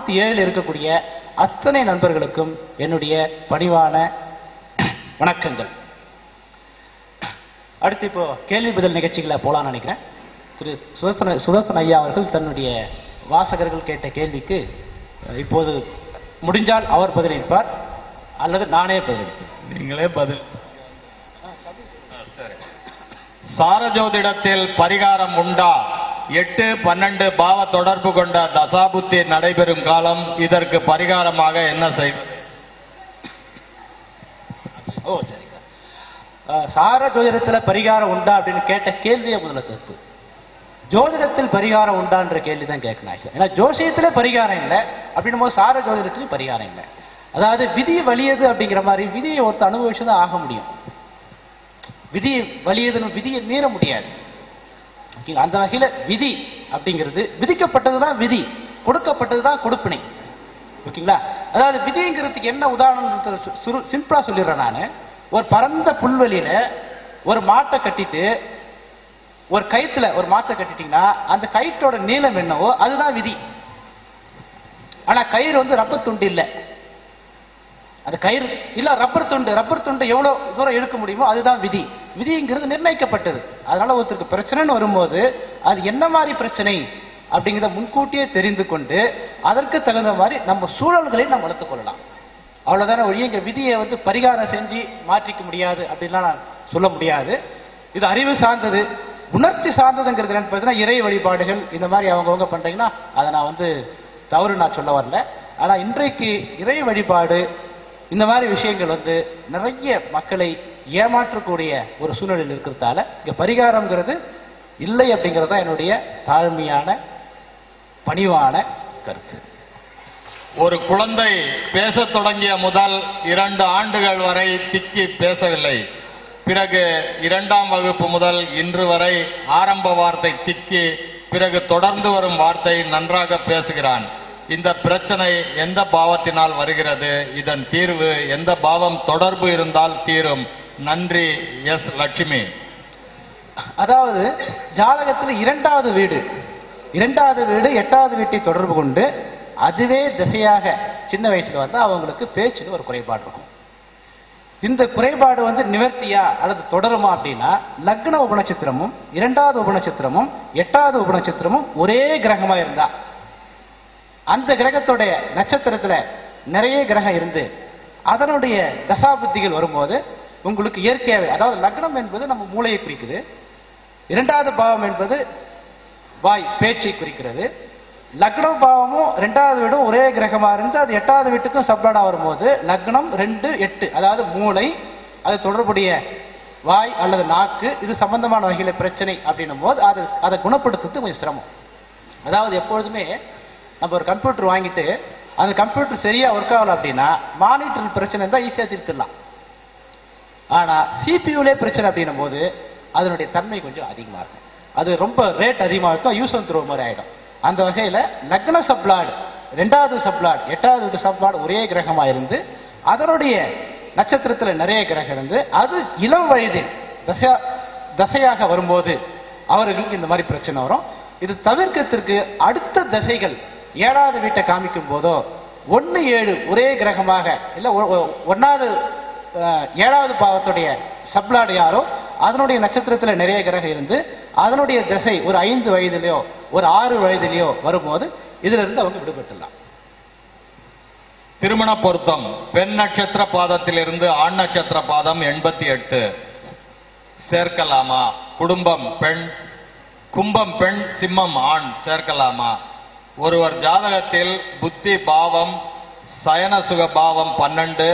47 இருக்கக்கூடிய அத்தனை நண்பர்களுக்கும் என்னுடைய பணிவான வணக்கங்கள். அடுத்து இப்போ கேள்வி பதில் நிகழ்ச்சிகளை போலான்னு நினைக்கிறேன். திரு சுதர்சன் ஐயா அவர்கள் தன்னுடைய வாசகர்கள் கேட்ட கேள்விக்கு இப்போது முடிஞ்சால் அவர் பதிலளிப்பார் அல்லது நானே பதிலளிப்பேன். நீங்களே பதில். சாரஜோதிடத்தில் பரிகாரம் உண்டா? 8, 12 பாவ தொடர்பு கொண்ட தசாபுத்தி நடைபெறும் காலம். இதற்கு பரிகாரமாக என்ன செய்வது? ஓ சரிங்க. சார ஜோதிடத்தில் பரிகாரம் உண்டா அப்படின்னு கேட்ட கேள்வியை முதல்ல தப்பு. ஜோதிடத்தில் பரிகாரம் உண்டான்ற கேள்வி தான் கேட்கணும். ஏன்னா ஜோசியத்திலே பரிகாரம் இல்லை அப்படின்னும் போது சார ஜோதிடத்திலும் பரிகாரம் இல்லை. அதாவது விதி வலியது அப்படிங்கிற மாதிரி விதியை ஒருத்த அனுபவிச்சுதான் ஆக முடியும். விதியை வலியதுன்னு விதியை மீற முடியாது. அந்த வகையில விதி அப்படிங்கிறது விதிக்கப்பட்டதுதான் விதி, கொடுக்கப்பட்டதுதான் கொடுப்பினை. ஓகேங்களா? அதாவது விதிங்கிறதுக்கு என்ன உதாரணம் சிம்பிளா சொல்லிடுறேன் நான். ஒரு பரந்த புல்வெளியில ஒரு மாட்டை கட்டிட்டு ஒரு கயிற்றுல ஒரு மாட்டை கட்டிட்டீங்கன்னா அந்த கயிற்றோட நீளம் என்னவோ அதுதான் விதி. ஆனா கயிறு வந்து ரப்பர் துண்டு இல்லை. அந்த கயிறு இல்ல ரப்பர் துண்டு எவ்வளவு தூரம் இழுக்க முடியுமோ அதுதான் விதி. விதிங்கிறது நிர்ணயிக்கப்பட்டது. அதனால ஒருத்தருக்கு பிரச்சனைன்னு வரும்போது அது என்ன மாதிரி பிரச்சனை அப்படிங்கிறத முன்கூட்டியே தெரிந்து கொண்டு அதற்கு தகுந்த மாதிரி நம்ம சூழல்களை நம்ம வளர்த்துக் கொள்ளலாம். அவ்வளவுதானே ஒழிய இங்க விதியை வந்து பரிகாரம் செஞ்சு மாற்றிக்க முடியாது அப்படின்லாம் நான் சொல்ல முடியாது. இது அறிவு சார்ந்தது. உணர்ச்சி சார்ந்ததுங்கிறது என்னன்னு பார்த்தீங்கன்னா இறை வழிபாடுகள் இந்த மாதிரி அவங்கவுங்க பண்றீங்கன்னா அதை நான் வந்து தவறு நான் சொல்ல வரல. ஆனா இன்றைக்கு இறை வழிபாடு இந்த மாதிரி விஷயங்கள் வந்து நிறைய மக்களை ஏமாற்றக்கூடிய ஒரு சூழ்நிலையில் இருக்கிறதால இங்க பரிகாரம்ங்கிறது இல்லை அப்படிங்கிறது தான் என்னுடைய தாழ்மையான பணிவான கருத்து. ஒரு குழந்தை பேசத் தொடங்கிய முதல் 2 ஆண்டுகள் வரை திக்கி பேசவில்லை. பிறகு 2ஆம் வகுப்பு முதல் இன்று வரை ஆரம்ப வார்த்தை திக்கி, பிறகு தொடர்ந்து வரும் வார்த்தை நன்றாக பேசுகிறான். இந்த பிரச்சனை எந்த பாவத்தினால் வருகிறது? இதன் தீர்வு எந்த பாவம் தொடர்பு இருந்தால் தீரும்? நன்றி. எஸ் லட்சுமி. அதாவது ஜாதகத்தில் 2வது வீடு 8வது வீட்டை தொடர்பு கொண்டு அதுவே திசையாக சின்ன வயசுல வந்து அவங்களுக்கு பேச்சுன்னு ஒரு குறைபாடு இருக்கும். இந்த குறைபாடு வந்து நிவர்த்தியா அல்லது தொடருமா அப்படின்னா லக்ன உபநட்சத்திரமும் 2வது உபநட்சத்திரமும் 8வது உபநட்சத்திரமும் ஒரே கிரகமா இருந்தா, அந்த கிரகத்துடைய நட்சத்திரத்துல நிறைய கிரகம் இருந்து அதனுடைய தசாபுத்திகள் வரும்போது உங்களுக்கு இயற்கையாவே, அதாவது லக்னம் என்பது நம்ம மூளையை குறிக்குது, 2வது பாவம் என்பது வாய் பேச்சை குறிக்கிறது. லக்ன பாவமும் 2வது வீடும் ஒரே கிரகமா இருந்து அது 8வது வீட்டுக்கும் சப்ளாடா வரும்போது லக்னம் 2, 8 அதாவது மூளை, அது தொடர்புடைய வாய் அல்லது நாக்கு, இது சம்பந்தமான வகையில பிரச்சனை அப்படின்னும் போது அதை குணப்படுத்துறது கொஞ்சம் சிரமம். அதாவது எப்பொழுதுமே நம்ம ஒரு கம்ப்யூட்டர் வாங்கிட்டு அந்த கம்ப்யூட்டர் சரியா ஒர்க் ஆகல அப்படின்னா மானிட்டர் பிரச்சனை இருந்தா ஈஸியா தீர்த்துடலாம். ஆனா சிபியூலே பிரச்சனை அப்படின்னும் போது அதனுடைய தன்மை கொஞ்சம் அதிகமா இருக்கும். அது ரொம்ப ரேட் அதிகமா இருக்கும், யூஸ் அண்ட் த்ரோ மாதிரி ஆயிடும். அந்த வகையில லக்ன சப்ளாட் 2வது சப்ளாட் 8வது சப்ளாட் ஒரே கிரகமா இருந்து அதனுடைய நட்சத்திரத்துல நிறைய கிரகம் இருந்து அது இளம் வயதில் தசையாக வரும்போது அவர்களுக்கு இந்த மாதிரி பிரச்சனை வரும். இது தவிர்க்கத்திற்கு அடுத்த தசைகள் 7வது வீட்டை காமிக்கும் போதோ 1, 7 ஒரே கிரகமாக இல்ல 1வது 7வது பாவத்துடைய சப்ளாட் யாரோ அதனுடைய நட்சத்திரத்துல நிறைய கிரகம் இருந்து அதனுடைய திசை ஒரு 5 வயதிலேயோ ஒரு 6 வயதிலேயோ வரும்போது இதுல இருந்து அவங்க விடுபட்டுலாம். திருமண பொருத்தம் பெண் நட்சத்திர பாதத்திலிருந்து ஆண் நட்சத்திர பாதம் 88 சேர்க்கலாமா? குடும்பம் பெண், கும்பம் பெண், சிம்மம் ஆண் சேர்க்கலாமா? ஒருவர் ஜாதகத்தில் புத்தி பாவம் சயன சுக பாவம் 12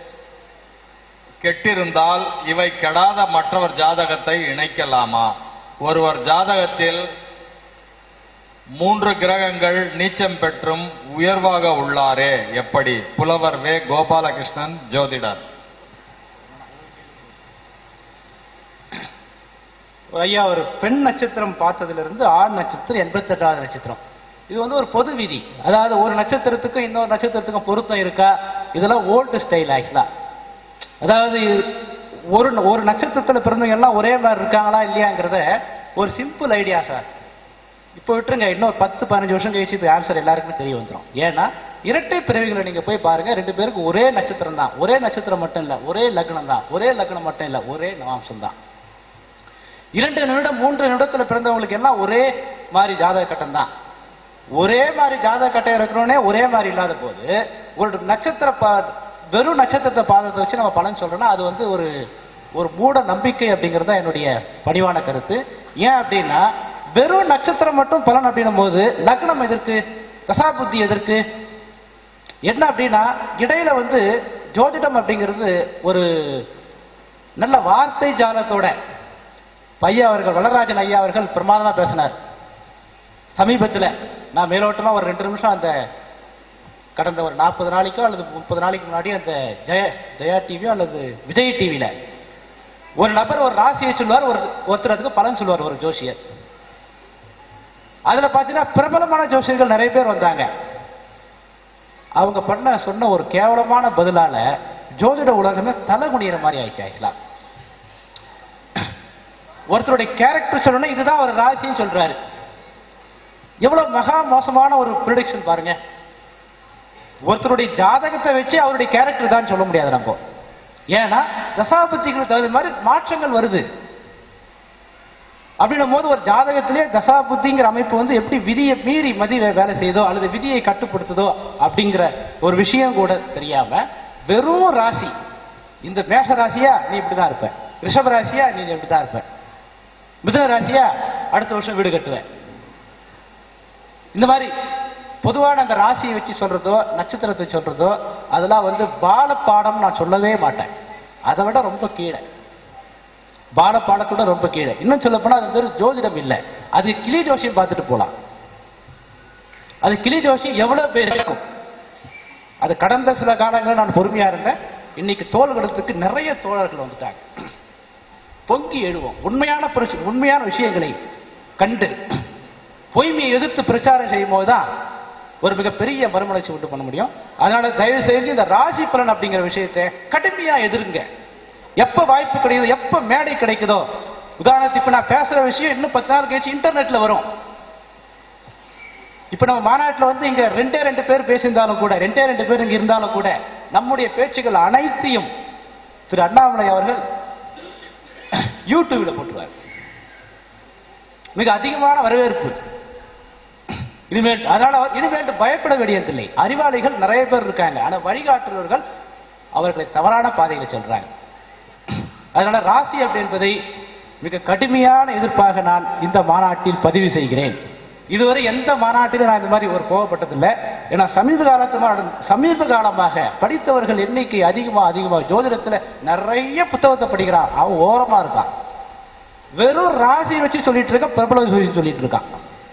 கெட்டிருந்தால் இவை கெடாத மற்றவர் ஜாதகத்தை இணைக்கலாமா? ஒருவர் ஜாதகத்தில் 3 கிரகங்கள் நீச்சம் பெற்றும் உயர்வாக உள்ளாரே எப்படி? புலவர் வே கோபாலகிருஷ்ணன், ஜோதிடர். ஐயா, ஒரு பெண் நட்சத்திரம் பார்த்ததிலிருந்து ஆண் நட்சத்திரம் 88வது நட்சத்திரம், இது வந்து ஒரு பொது விதி. அதாவது ஒரு நட்சத்திரத்துக்கும் இன்னொரு நட்சத்திரத்துக்கும் பொருத்தம் இருக்கா, இதெல்லாம் ஓல்டு ஸ்டைல். ஆக்சுவலா அதாவது ஒரு நட்சத்திரத்தில் பிறந்தவங்க எல்லாம் ஒரே மாதிரி இருக்காங்களா இல்லையாங்கிறத ஒரு சிம்பிள் ஐடியா சார். இப்போ விட்டுருங்க, இன்னும் 10-15 வருஷம் கழிச்சு இது ஆன்சர் எல்லாருக்குமே தெரிய வந்துடும். ஏன்னா இரட்டை பிறவிகளை நீங்க போய் பாருங்க, 2 பேருக்கு ஒரே நட்சத்திரம் தான், ஒரே நட்சத்திரம் மட்டும் இல்ல, ஒரே லக்னம் தான், ஒரே லக்னம் மட்டும் இல்ல, ஒரே நவாம்சம் தான். 2 நிமிடம் 3 நிமிடத்துல பிறந்தவங்களுக்கு எல்லாம் ஒரே மாதிரி ஜாதக கட்டம் தான். ஒரே மாதிரி ஜாதக கட்டம் இருக்கிறோன்னே ஒரே மாதிரி இல்லாத போது ஒரு நட்சத்திர வெறும் நட்சத்திரத்தை பாதத்தை வச்சு நம்ம பலன் சொல்றோம்னா அது வந்து ஒரு மூட நம்பிக்கை அப்படிங்கிறது தான் என்னுடைய பணிவான கருத்து. ஏன் அப்படின்னா வெறும் நட்சத்திரம் மட்டும் பலன் அப்படின்னும் போது லக்னம் எதற்கு, தசாபுத்தி எதற்கு? என்ன அப்படின்னா இடையில வந்து ஜோதிடம் அப்படிங்கிறது ஒரு நல்ல வார்த்தை ஜாலத்தோட ஐயா அவர்கள், வளராஜன் ஐயா அவர்கள் பிரமாதமா பேசினார் சமீபத்தில். நான் மேலோட்டமா ஒரு 2 நிமிஷம் அந்த கடந்த ஒரு 40 நாளைக்கோ அல்லது 30 நாளைக்கு முன்னாடி அந்த ஜெயா டிவியோ அல்லது விஜய் டிவியில ஒரு நபர் ஒரு ராசியை சொல்லுவார், ஒருத்தர் அதுக்கு பலன் சொல்லுவார், ஒரு ஜோசியர். அதுல பாத்தீங்கன்னா பிரபலமான ஜோசியர்கள் நிறைய பேர் வந்தாங்க. அவங்க சொன்ன ஒரு கேவலமான பதிலால ஜோதிட உலகமே தலை குனிகிற மாதிரி ஆயிடுச்சு. ஆயிக்கலாம் ஒருத்தருடைய கேரக்டர் சொல்லணும், இதுதான் ஒரு ராசின்னு சொல்றாரு. எவ்வளவு மகா மோசமான ஒரு ப்ரிடிக்ஷன் பாருங்க. ஒருத்தருடைய ஜாதகத்தை வச்சு அவருடைய கேரக்டர் தான் சொல்ல முடியாது நம்ம. ஏன்னா தசாபுத்திகளுக்கு தகுந்த மாதிரி மாற்றங்கள் வருது. அப்படின்னும் போது ஒரு ஜாதகத்திலே தசாபுத்திங்கிற அமைப்பு வந்து எப்படி விதியை மீறி வேலை செய்தோ அல்லது விதியை கட்டுப்படுத்துதோ அப்படிங்கிற ஒரு விஷயம் கூட தெரியாம வெறும் ராசி, இந்த மேஷ ராசியா நீ இப்படிதான் இருப்ப, ரிஷப ராசியா நீ இப்படிதான் இருப்ப, மிதுன ராசியா அடுத்த வருஷம் வீடு கட்டுவேன், இந்த மாதிரி பொதுவான அந்த ராசியை வச்சு சொல்றதோ நட்சத்திரத்தை சொல்றதோ அதெல்லாம் வந்து பாலப்பாடம் நான் சொல்லவே மாட்டேன். அதை விட ரொம்ப கீழே, பாலப்பாடத்தோட ரொம்ப கீழே. இன்னும் சொல்ல போனா அது பேர் ஜோதிடம் இல்லை, அது கிளி ஜோசியம் பார்த்துட்டு போலாம். அது கிளி ஜோசியம் எவ்வளவு பேர் இருக்கும். அது கடந்த சில காலங்கள் நான் பொறுமையா இருந்தேன். இன்னைக்கு தோள்களுக்கு நிறைய தோழர்கள் வந்துட்டாங்க. பொங்கி எழுவோம், உண்மையான விஷயங்களை கண்டு பொய்மையை எதிர்த்து பிரச்சாரம் செய்யும் போதுதான் ஒரு மிகப்பெரிய மறுமலர்ச்சி உண்டு பண்ண முடியும். அதனால தயவு செய்து இந்த ராசி பலன் அப்படிங்கிற விஷயத்தை கடுமையா எதிருங்க. எப்ப வாய்ப்பு கிடைக்குதோ, எப்ப மேடை கிடைக்குதோ, உதாரணத்துக்கு இப்ப நான் பேசுற விஷயம் இன்னும் 10 நாள் கழிச்சு இன்டர்நெட்ல வரும். இப்ப நம்ம மாநாட்டில் வந்து இங்க 2 பேர் பேசியிருந்தாலும் கூட, 2 பேர் இங்க இருந்தாலும் கூட நம்முடைய பேச்சுகள் அனைத்தையும் திரு அண்ணாமலை அவர்கள் யூடியூப்ல போட்டுருவார். மிக அதிகமான வரவேற்பு. இனிமேல் பயப்பட வேண்டியதில்லை. அறிவாளிகள் நிறைய பேர் இருக்காங்க, ஆனா வழிகாட்டுபவர்கள் அவர்களை தவறான பாதையில் செல்றாங்க. அதனால ராசி அப்படி என்பதை மிக கடுமையான எதிர்ப்பாக நான் இந்த மாநாட்டில் பதிவு செய்கிறேன். இதுவரை எந்த மாநாட்டிலும் நான் இந்த மாதிரி ஒரு கோவப்பட்டதில்லை. ஏன்னா சமீப காலமாக படித்தவர்கள் எண்ணிக்கை அதிகமாக ஜோதிடத்தில் நிறைய புத்தகத்தை படிக்கிறான். அவன் ஓரமா இருக்கான், வெறும் ராசி வச்சு சொல்லிட்டு இருக்க, பிரபல சொல்லிட்டு இருக்கான்.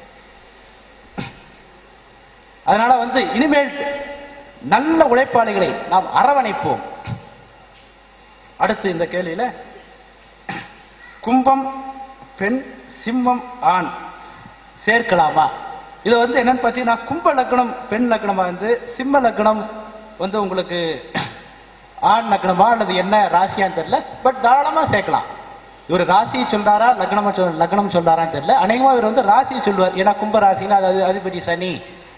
அதனால வந்து இனிமேல் நல்ல உழைப்பாளிகளை நாம் அரவணைப்போம். அடுத்து இந்த கேள்வியில கும்பம் பெண், சிம்மம் ஆண் சேர்க்கலாமா? இது வந்து என்னன்னு பார்த்தீங்கன்னா, கும்ப லக்னம் பெண் லக்னமா வந்து, சிம்ம லக்னம் வந்து உங்களுக்கு ஆண் லக்னமா அல்லது என்ன ராசியான்னு தெரியல. பட் தாராளமா சேர்க்கலாம். இவர் ராசியை சொல்றாரா லக்னம் சொல்றாரான்னு தெரியல. அநேகமா இவர் வந்து ராசியை சொல்வார். ஏன்னா கும்ப ராசினா அதாவது அதிபதி சனி,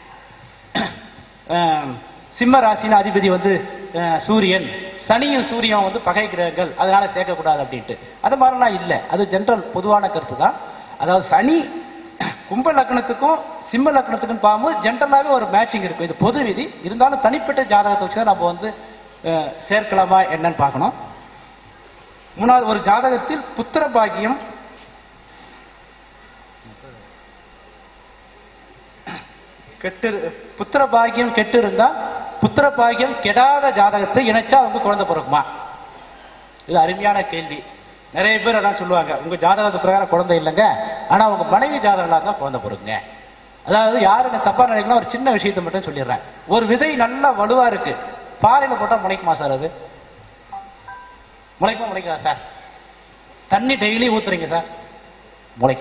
சிம்ம ராசினா அதிபதி வந்து சூரியன், சனியும் சூரியன் வந்து பகை கிரகங்கள், அதனால சேர்க்கக்கூடாது அப்படின்ட்டு. அது மாதிரிலாம் இல்லை. அது ஜென்ரல் பொதுவான கருத்து தான். அதாவது சனி கும்ப லக்னத்துக்கும் சிம்ம லக்னத்துக்கும் பார்க்கும்போது ஜென்ரலாகவே ஒரு மேட்சிங் இருக்கும். இது பொது விதி. இருந்தாலும் தனிப்பட்ட ஜாதகத்தை வச்சு தான் நம்ம வந்து சேர்க்கலாமா என்னன்னு பார்க்கணும். மூணாவது, ஒரு ஜாதகத்தில் புத்திர பாக்கியம் கெட்டு இருந்தா புத்திர பாக்கியம் கெடாத ஜாதகத்தை இணைச்சா அவங்க குழந்தை பிறக்குமா? இது அருமையான கேள்வி. நிறைய பேர் அதான் சொல்லுவாங்க, உங்க ஜாதகத்து பிரகாரம் குழந்தை இல்லைங்க, ஆனா உங்க மனைவி ஜாதகம் தான் குழந்தை பிறகுங்க. அதாவது யாருன்னு தப்பா நினைக்கலாம், ஒரு சின்ன விஷயத்தை மட்டும் சொல்லிடுறேன். ஒரு விதை நல்லா வலுவா இருக்கு, பாறையில போட்டா முளைக்குமா சார்? அது முளைக்குமா சார்? தண்ணி டெய்லி ஊத்துறீங்க சார், முளைக்க.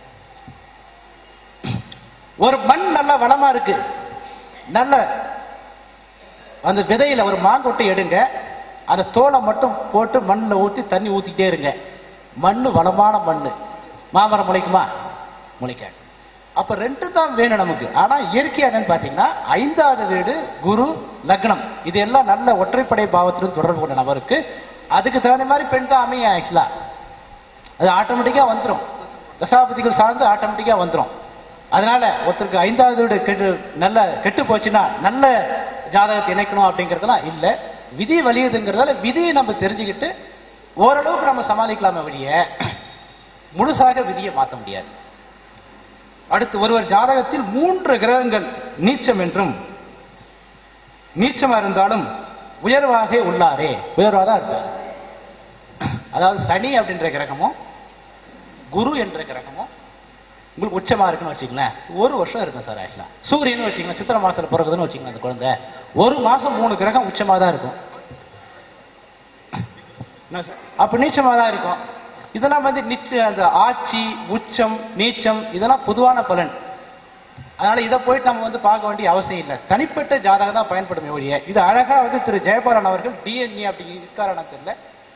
ஒரு மண் நல்லா வளமா இருக்கு, நல்ல அந்த விதையில ஒரு மாங்கொட்டை எடுங்க, அந்த தோலை மட்டும் போட்டு மண்ணில் ஊற்றி தண்ணி ஊத்திட்டே இருங்க, மண்ணு வளமான மண்ணு, மாமரம் முளைக்குமா? முளைக்க. அப்ப 2 தான் வேணும் நமக்கு. ஆனா இயற்கையா என்னன்னு பாத்தீங்கன்னா 5வது வீடு குரு லக்னம், இது எல்லாம் நல்ல ஒற்றைப்படை பாவத்துடன் தொடர்பு கொண்ட நபருக்கு அதுக்கு தகுந்த மாதிரி பெண் தான் அமையும். ஆக்சுவலா அது ஆட்டோமேட்டிக்கா வந்துடும், தசாபதிகள் சார்ந்து ஆட்டோமேட்டிக்கா வந்துடும். அதனால ஒருத்தருக்கு 5வது வீடு நல்ல கெட்டு போச்சுன்னா நல்ல ஜாதகத்தை இணைக்கணும் அப்படிங்கறதுலாம் இல்ல. விதி வலியுதுங்கிறதால விதியை நம்ம தெரிஞ்சுக்கிட்டு ஓரளவுக்கு நம்ம சமாளிக்கலாமே வழிய முழுசாக விதியை மாற்ற முடியாது. அடுத்து ஒருவர் ஜாதகத்தில் 3 கிரகங்கள் நீச்சம் என்றும், நீச்சமா இருந்தாலும் உயர்வாக உள்ளாரே, உயர்வாதான் இருக்கார். அதாவது சனி அப்படின்ற கிரகமும் குரு என்ற கிரகமும் உங்களுக்கு உச்சமா இருக்குன்னு வச்சுங்களேன், 1 வருஷம் இருக்கும் சார். ஆக்சுவலா சூரியன் வச்சுக்கலாம், சித்திரை மாசத்துல பிறகுதுன்னு வச்சுக்கலாம், அந்த குழந்தை 1 மாசம் 3 கிரகம் உச்சமா தான் இருக்கும். அப்ப நீச்சமா தான் இருக்கும். இதெல்லாம் வந்து அந்த ஆட்சி உச்சம் நீச்சம் இதெல்லாம் பொதுவான பலன். அதனால இதை போயிட்டு நம்ம வந்து பார்க்க வேண்டிய அவசியம் இல்லை. தனிப்பட்ட ஜாதகம் தான் பயன்படுமே ஒழிய இது அழகா வந்து திரு ஜெயபாலன் அவர்கள் டிஎன்ஏ அப்படி இருக்காரான தெரியல,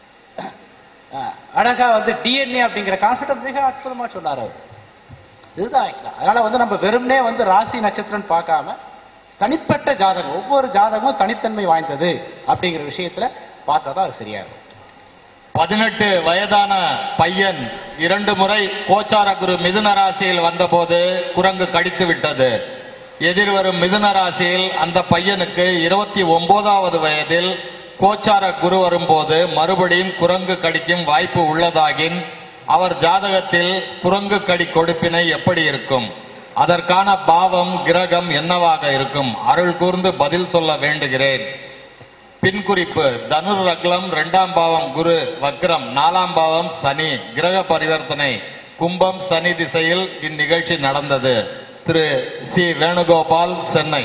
அழகா வந்து டிஎன்ஏ அப்படிங்கிற கான்செப்ட் மிக அற்புதமா சொன்னார் அவர். இதுதான் ஆக்சுவலா. அதனால வந்து நம்ம வெறும்னே வந்து ராசி நட்சத்திரம் பார்க்காம தனிப்பட்ட ஜாதகம், ஒவ்வொரு ஜாதகமும் தனித்தன்மை வாய்ந்தது அப்படிங்கிற விஷயத்துல பார்த்தா தான் அது சரியாகும். 18 வயதான பையன் 2 முறை கோச்சார குரு மிதுன ராசியில் வந்தபோது குரங்கு கடித்து விட்டது. எதிர்வரும் மிதுன ராசியில் அந்த பையனுக்கு 29வது வயதில் கோச்சார குரு வரும்போது மறுபடியும் குரங்கு கடிக்கும் வாய்ப்பு உள்ளதாகின் அவர் ஜாதகத்தில் குரங்கு கடி கொடுப்பினை எப்படி இருக்கும்? அதற்கான பாவம் கிரகம் என்னவாக இருக்கும்? அருள் கூர்ந்து பதில் சொல்ல வேண்டுகிறேன். பின்குறிப்பு: தனுர் லக்னம் 2ஆம் பாவம் குரு வக்ரம், 4ஆம் பாவம் சனி, கிரக பரிவர்த்தனை கும்பம் சனி திசையில் இந்நிகழ்ச்சி நடந்தது. திரு சி வேணுகோபால், சென்னை.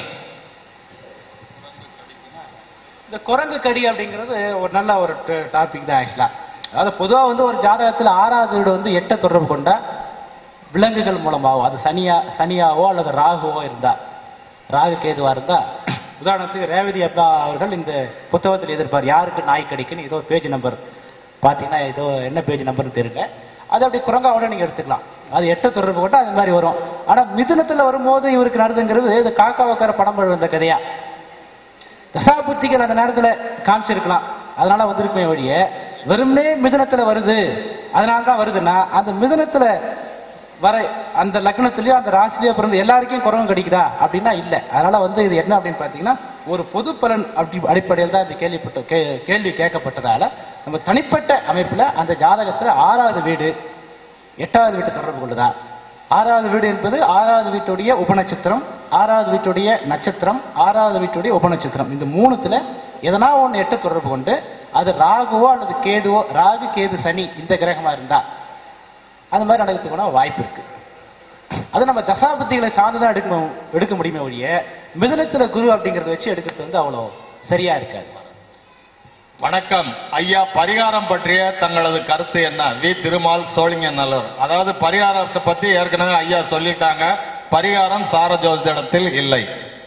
இந்த குரங்கு கடி அப்படிங்கிறது ஒரு நல்ல ஒரு டாபிக் தான் ஆக்சுவலா. அதாவது பொதுவாக வந்து ஒரு ஜாதகத்தில் 6வது வீடு வந்து 8 தொடர்பு கொண்ட விலங்குகள் மூலமாவோ, அது சனியாவோ அல்லது ராகுவோ இருந்தா, ராகு கேதுவா இருந்தா, உதாரணத்துக்கு ரேவதி அப்பா அவர்கள் இந்த புத்தகத்தில் எதிர்ப்பார் யாருக்கு நாய் கடிக்குன்னு ஏதோ பேஜ் நம்பர் பார்த்தீங்கன்னா, ஏதோ என்ன பேஜ் நம்பர்னு தெரியல, அது அப்படி குரங்காவோட நீங்க எடுத்துக்கலாம். அது 8 தொடர்பு கொண்டா அது மாதிரி வரும். ஆனா மிதுனத்துல வரும்போது இவருக்கு நடந்துங்கிறது இது காக்கா வைக்கிற படம் வந்த கதையா. தசாபுத்திகள் அந்த நேரத்துல காமிச்சிருக்கலாம், அதனால வந்திருக்குமே வழிய வெறும்னே மிதுனத்துல வருது அதனால்தான் வருதுன்னா அந்த மிதுனத்துல வர அந்த லக்னத்திலயோ அந்த ராசிலயோ பிறந்த எல்லாருக்கும் குரங்கு கடிக்குதா அப்படின்னா இல்ல. அதனால வந்து இது என்ன அப்படின்னு பாத்தீங்கன்னா ஒரு பொது பலன் அடிப்படையில் தான் இந்த கேள்வி கேட்கப்பட்டதால நம்ம தனிப்பட்ட அமைப்புல அந்த ஜாதகத்துல 6வது வீடு 8வது வீட்டு தொடர்பு கொள்ளுதா. 6வது வீடு என்பது 6வது வீட்டுடைய உபநட்சத்திரம், 6வது வீட்டுடைய நட்சத்திரம், 6வது வீட்டுடைய உபநட்சத்திரம், இந்த 3த்துல எதனா ஒன்று 8 தொடர்பு கொண்டு அது ராகுவோ அல்லது கேதுவோ, ராகு கேது சனி இந்த கிரகமா இருந்தா அந்த மாதிரி நடக்கிறதுக்கான வாய்ப்பு இருக்கு. அது நம்ம தசாபத்திகளை சார்ந்துதான் எடுக்க முடியுமே ஒழிய மிதுனத்துல குரு அப்படிங்கறத வச்சு எடுக்கிறது வந்து அவ்வளவு சரியா இருக்காது. வணக்கம் ஐயா, பரிகாரம் பற்றிய தங்களது கருத்து என்ன? வி திருமால், சோழிங்கநல்லூர். அதாவது பரிகாரத்தை பத்தி ஏற்கனவே ஐயா சொல்லிட்டாங்க, பரிகாரம் சாரஜோதிடத்தில் இல்லை.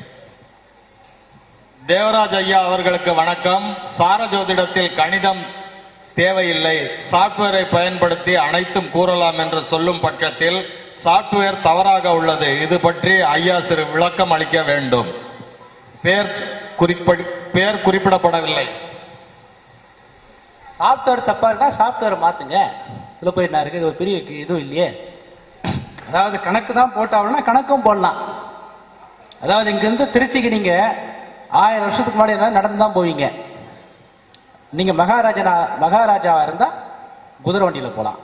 தேவராஜ் ஐயா அவர்களுக்கு வணக்கம். சாரஜோதிடத்தில் கணிதம் தேவையில்லை, சாப்ட்வேரை பயன்படுத்தி அனைத்தும் கூறலாம் என்று சொல்லும் பட்சத்தில் சாப்ட்வேர் தவறாக உள்ளது. இது பற்றி ஐயா சிறு விளக்கம் அளிக்க வேண்டும். பேர் குறிப்பிடப்படவில்லை. சாப்ட்வேர் தப்பா இருக்கா, சாப்ட்வேர் மாத்துங்க. இதுல போய் என்ன இருக்கு, இது ஒரு பெரிய இதுவும் இல்லையே. அதாவது கணக்கு தான் போட்டாங்கன்னா கணக்கும் போடலாம். அதாவது இங்க இருந்து திருச்சிக்கு நீங்க 1000 வருஷத்துக்கு முன்னாடி நடந்து தான் போவீங்க. நீங்க மகாராஜாவா இருந்தா குதிரை வண்டியில போலாம்.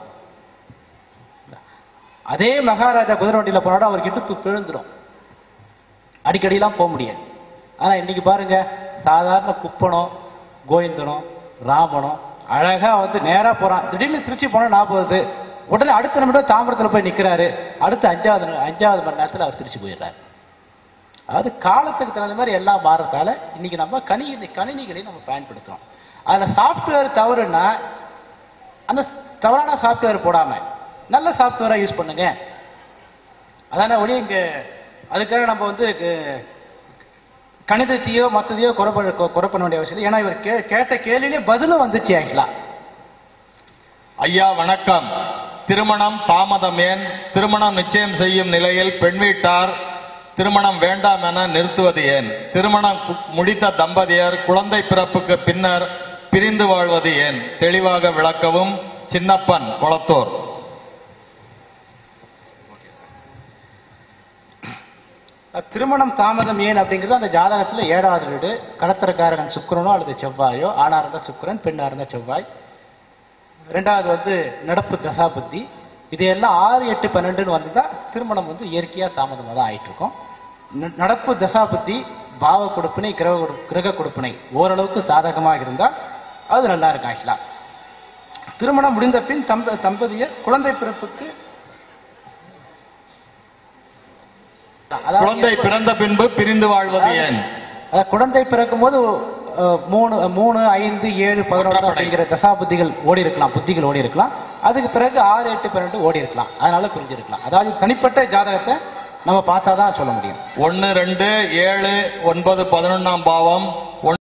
அதே மகாராஜா குதிரை வண்டியில போனா அவருக்கு இடுப்பு பிழுந்துடும், அடிக்கடிலாம் போக முடியாது. ஆனா இன்னைக்கு பாருங்க, சாதாரண குப்பனம் கோவிந்தனும் ராமனும் அழகா வந்து நேரா போறான். திடீர்னு திருச்சி போனா 40, உடனே அடுத்த நிமிடம் தாம்பரத்துல போய் நிக்கிறாரு. அடுத்த 5வது மணி நேரத்தில் அவர் திருச்சி போயிடுறாரு. அதாவது காலத்துக்கு தகுந்த மாதிரி எல்லாம் மாறத்தால இன்னைக்கு நம்ம கணினிகளை நம்ம பயன்படுத்துறோம். அதுல சாப்ட்வேர் தவறுனா அந்த தவறான சாப்ட்வேர் போடாம நல்ல சாப்ட்வேரா யூஸ் பண்ணுங்க. அதான ஒளி. இங்க அதுக்காக நம்ம வந்து கணிதத்தையோ மற்றதையோ குறை பண்ண வேண்டிய அவசியம் இல்லை. ஏன்னா இவர் கேட்ட கேள்வியிலே பதிலும் வந்துச்சு. ஆக்சுவலா ஐயா வணக்கம். திருமணம் தாமதம் ஏன்? திருமணம் நிச்சயம் செய்யும் நிலையில் பெண் வீட்டார் திருமணம் வேண்டாம் என நிறுத்துவது ஏன்? திருமணம் முடித்த தம்பதியர் குழந்தை பிறப்புக்கு பின்னர் பிரிந்து வாழ்வது ஏன்? தெளிவாக விளக்கவும். சின்னப்பன், கொளத்தூர். திருமணம் தாமதம் ஏன் அப்படிங்கிறது அந்த ஜாதகத்துல 7வது வீடு, கடத்தரக்காரகன் சுக்கிரனோ அல்லது செவ்வாயோ, ஆணா இருந்தா சுக்கிரன், பெண்ணா இருந்தா செவ்வாய். 2வது வந்து நடப்பு தசா புத்தி. இதையெல்லாம் 6, 8, 12 வந்துதான் திருமணம் வந்து இயற்கையா தாமதமாக தான் ஆயிட்டு இருக்கும். நடப்பு தசா புத்தி, பாவ கொடுப்பினை, கிரக கொடுப்பினை ஓரளவுக்கு சாதகமாக இருந்தா அது நல்லா இருக்கும். ஆக்சுவலா திருமணம் முடிந்த பின் தம்பதியர் குழந்தை பிறப்புக்கு, குழந்தை பிறந்த பின்பு பிரிந்து வாழ்வது ஏன்? குழந்தை பிறக்கும் போது 3, 5, 7, 11 அப்படிங்கிற தசா புத்திகள் ஓடி இருக்கலாம். அதுக்கு பிறகு 6, 8, 12 ஓடி இருக்கலாம். அதனால புரிஞ்சிருக்கலாம். அதாவது தனிப்பட்ட ஜாதகத்தை நம்ம பார்த்தாதான் சொல்ல முடியும். 1, 2, 7, 9, 11ஆம் பாவம்.